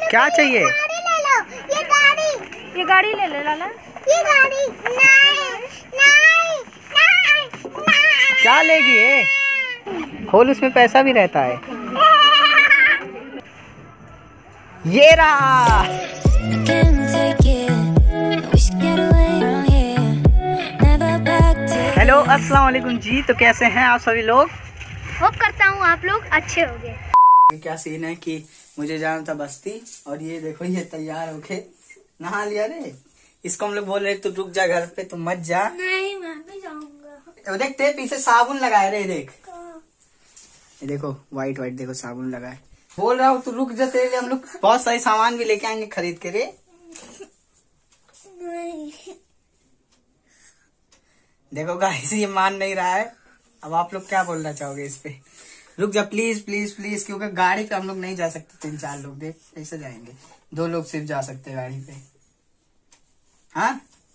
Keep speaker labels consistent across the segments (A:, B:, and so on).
A: क्या चाहिए?
B: ये गाड़ी,
C: ये गाड़ी ले ले लाला।
B: ये गाड़ी नहीं, नहीं, नहीं, नहीं।
A: क्या लेगी ये? खोल, उसमें पैसा भी रहता है। ये रहा। हेलो अस्सलाम वालेकुम जी। तो कैसे हैं आप सभी लोग?
C: होप करता हूँ आप लोग अच्छे होंगे।
A: क्या सीन है कि मुझे जाना था बस्ती और ये देखो ये तैयार होके नहा लिया रे। इसको हम लोग बोल रहे तू रुक जा घर पे, तू मत जा।
C: नहीं मैं भी जाऊंगा।
A: देख तेरे पीछे साबुन लगाए रे, देख ये देखो व्हाइट व्हाइट देखो साबुन लगाए। बोल रहा हूँ तू रुक जा, तेरे लिए हम लोग बहुत सारे सामान भी लेके आएंगे खरीद के रे।
C: नहीं।
A: देखो गाइस ये मान नहीं रहा है। अब आप लोग क्या बोलना चाहोगे इस पे? रुक जा प्लीज प्लीज प्लीज, क्योंकि गाड़ी पे हम लोग नहीं जा सकते। 3-4 लोग, देख कैसे जाएंगे। 2 लोग सिर्फ जा सकते हैं गाड़ी पे। हाँ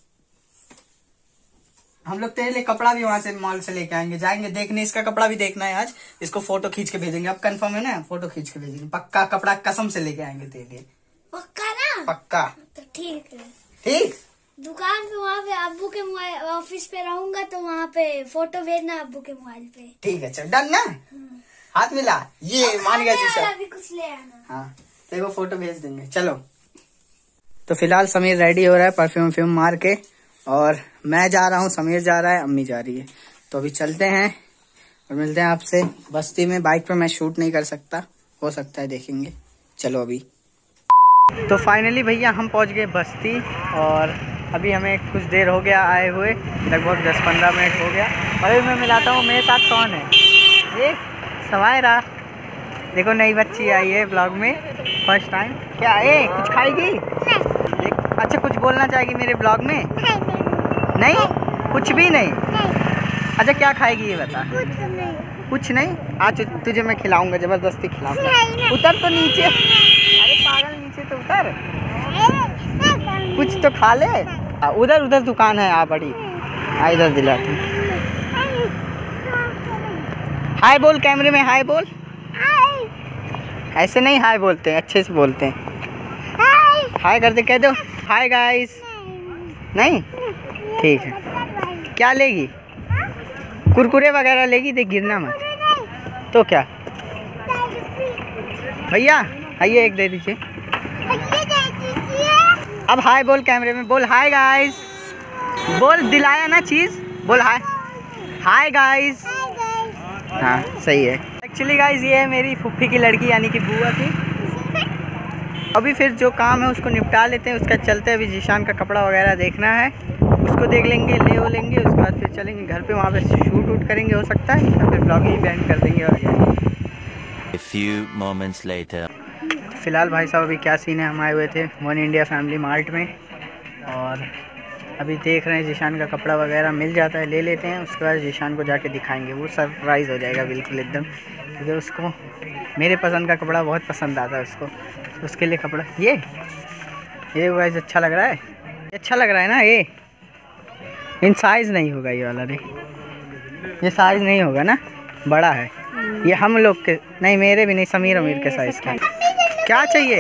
A: हम लोग तेरे लिए कपड़ा भी वहां से मॉल से लेके आएंगे, जाएंगे देखने। इसका कपड़ा भी देखना है आज, इसको फोटो खींच के भेजेंगे। अब कंफर्म है ना? फोटो खींच के भेजेंगे पक्का। कपड़ा कसम से लेके आएंगे तेरे लिए,
C: पक्का ना?
A: पक्का।
C: तो ठीक है।
A: ठीक।
C: दुकान पे वहाँ पे अब्बू के मोबाइल, ऑफिस पे रहूंगा तो वहाँ पे फोटो भेजना अब्बू के मोबाइल पे।
A: ठीक है चल डन ना। हाथ मिला, ये मान गया जी सर।
C: अभी कुछ ले आना।
A: हाँ देखो फोटो भेज देंगे। चलो तो फिलहाल समीर रेडी हो रहा है परफ्यूम मार के, और मैं जा रहा हूँ, समीर जा रहा है, अम्मी जा रही है। तो अभी चलते हैं और मिलते हैं आपसे बस्ती में। बाइक पे मैं शूट नहीं कर सकता, हो सकता है देखेंगे। चलो अभी तो फाइनली भैया हम पहुँच गए बस्ती, और अभी हमें कुछ देर हो गया आए हुए, लगभग 10-15 मिनट हो गया। और अभी मैं मिलाता हूँ मेरे साथ कौन है। ये सवायरा, देखो नई बच्ची आई है ब्लॉग में फर्स्ट टाइम। क्या है कुछ खाएगी? अच्छा कुछ बोलना चाहेगी मेरे ब्लॉग में? नहीं कुछ भी नहीं। अच्छा क्या खाएगी ये बता। कुछ नहीं। आज तुझे मैं खिलाऊंगा, जबरदस्ती खिलाऊंगा। उतर तो नीचे। अरे पागल नीचे तो उतर, कुछ तो खा ले। उधर उधर दुकान है आ बड़ी, आ इधर दिलाती। हाय बोल कैमरे में, हाय बोल। ऐसे नहीं हाय बोलते, अच्छे से बोलते हैं। हाय कर दे, कह दो हाय गाइस। नहीं ठीक है। क्या लेगी? कुरकुरे वगैरह लेगी, देख गिरना मत। तो क्या भैया आइए एक दे दीजिए। अब हाय बोल कैमरे में, बोल हाय गाइस। बोल दिलाया ना चीज, बोल हाय। Hi guys. हाँ सही है। एक्चुअली गाइस ये है मेरी फुफ्फी की लड़की, यानी कि बुआ की। अभी फिर जो काम है उसको निपटा लेते हैं, उसका चलते अभी जीशान का कपड़ा वगैरह देखना है, उसको देख लेंगे, ले लेंगे। उसके बाद फिर चलेंगे घर पे, वहाँ पे शूट वूट करेंगे हो सकता है, या फिर ब्लॉग ही बैंड कर देंगे और जाएंगे।
D: A few moments later.
A: फिलहाल भाई साहब अभी क्या सीन है, हम आए हुए थे वन इंडिया फैमिली मार्ट में, और अभी देख रहे हैं जीशान का कपड़ा वगैरह मिल जाता है ले लेते हैं। उसके बाद जीशान को जाके दिखाएंगे, वो सरप्राइज़ हो जाएगा बिल्कुल एकदम, क्योंकि उसको मेरे पसंद का कपड़ा बहुत पसंद आता है उसको। उसके लिए कपड़ा ये गाइस अच्छा लग रहा है, अच्छा लग रहा है ना ये। इन साइज़ नहीं होगा ये वाला रे, ये साइज़ नहीं होगा ना, बड़ा है ये हम लोग के, नहीं मेरे भी नहीं, समीर अमीर के साइज़ का। क्या चाहिए?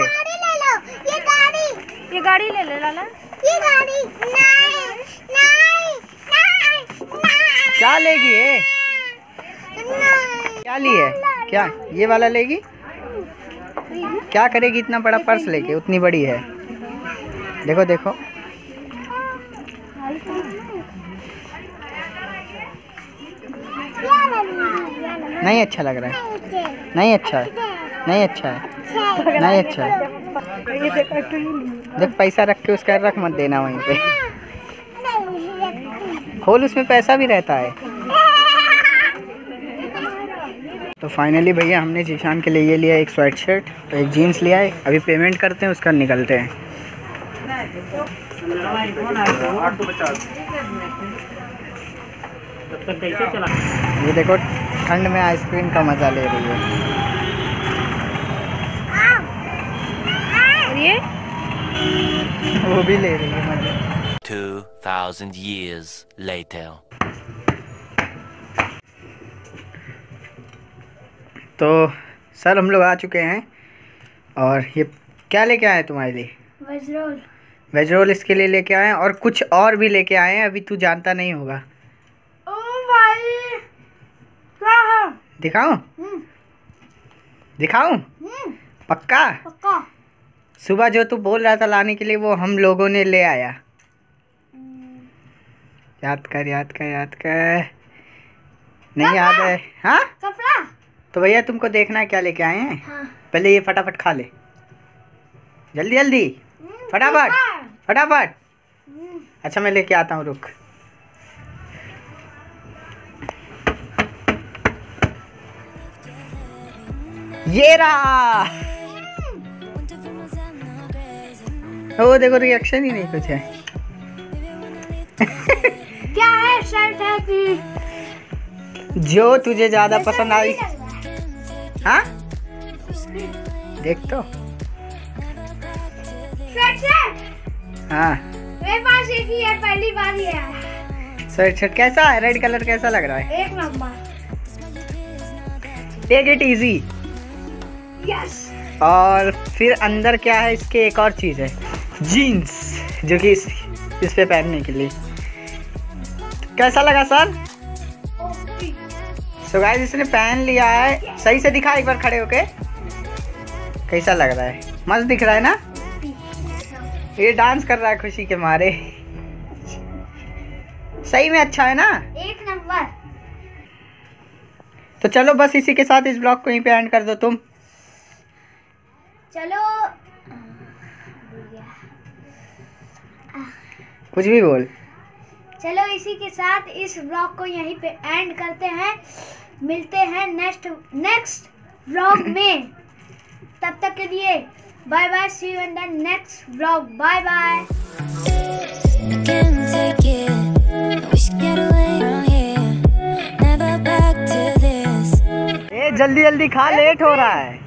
C: ये गाड़ी ले ले लाला।
B: ये गाड़ी नहीं, नहीं, नहीं, नहीं।
A: क्या लेगी ये? क्या लिए? क्या ये वाला लेगी? क्या करेगी इतना बड़ा पर्स लेके? उतनी बड़ी है, देखो देखो। नहीं अच्छा लग रहा है, नहीं अच्छा है, नहीं अच्छा है, नहीं अच्छा है। देख पैसा रख के उसका रख मत देना वहीं पे। खोल, उसमें पैसा भी रहता है। तो फाइनली भैया हमने जीशान के लिए ये लिया, एक स्वेट शर्ट तो एक जीन्स लिया है। अभी पेमेंट करते हैं, उसका निकलते हैं। ये देखो ठंड में आइसक्रीम का मजा ले रही है।
C: और ये
A: वो भी ले रही है मजा।
D: 2000 years later.
A: तो सर हम लोग आ चुके हैं, और ये क्या लेके आए तुम्हारे लिए?
C: Veg roll.
A: वेज रोल इसके लिए लेके आए हैं और कुछ और भी लेके आए हैं, अभी तू जानता नहीं होगा।
C: ओ भाई क्या है?
A: दिखाऊं? दिखाऊं? पक्का?
C: पक्का।
A: सुबह जो तू बोल रहा था लाने के लिए वो हम लोगों ने ले आया। याद कर याद कर याद कर। नहीं याद है? हाँ
C: कपड़ा।
A: तो भैया तुमको देखना है क्या लेके आए हैं।
C: हाँ।
A: पहले ये फटाफट खा ले, जल्दी जल्दी, फटाफट फटाफट। अच्छा मैं लेके आता हूँ, रुक। ये रहा। ओ देखो रिएक्शन ही नहीं कुछ है।
C: क्या है? शर्ट है कि
A: जो तुझे ज्यादा पसंद आई। हाँ देख तो। हाँ
C: मेरे पास एक ही है, पहली बार ही है।
A: शर्ट कैसा है? रेड कलर कैसा लग रहा है?
C: एक number.
A: Take it easy.
C: Yes.
A: और फिर अंदर क्या है इसके? एक और चीज है, जीन्स, जो कि इस पे पहनने के लिए। कैसा लगा सर? सो गाइस इसने पहन लिया है। सही से दिखा एक बार खड़े होके, कैसा लग रहा है? मस्त दिख रहा है ना? ये डांस कर रहा है खुशी के मारे। सही में अच्छा है ना?
C: एक नंबर।
A: तो चलो बस इसी के साथ इस ब्लॉग को यहीं पे एंड कर दो तुम।
C: चलो
A: कुछ भी बोल।
C: चलो इसी के साथ इस ब्लॉग को यहीं पे एंड करते हैं। मिलते हैं नेक्स्ट ब्लॉग में। तब तक के लिए bye bye. See you in the next blog. Bye bye.
A: जल्दी जल्दी खा, लेट हो रहा है।